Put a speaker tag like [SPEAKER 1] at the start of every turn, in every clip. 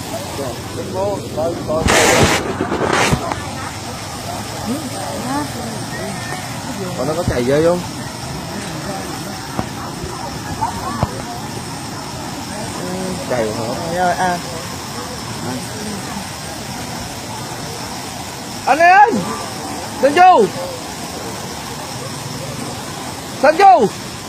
[SPEAKER 1] Còn nó có chạy dây không? Chạy hả?
[SPEAKER 2] Rồi à. Anh ơi! Sơn Du! Sơn Du!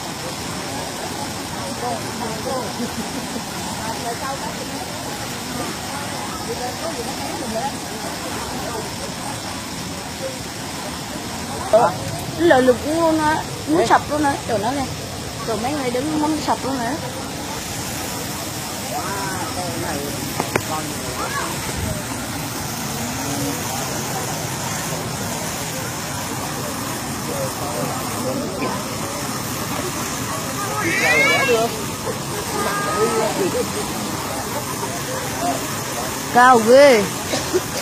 [SPEAKER 3] Lợi lực luôn á, muốn sập luôn á, tụi nó nè, tụi mấy người đứng muốn sập luôn nữa. Cao ghê.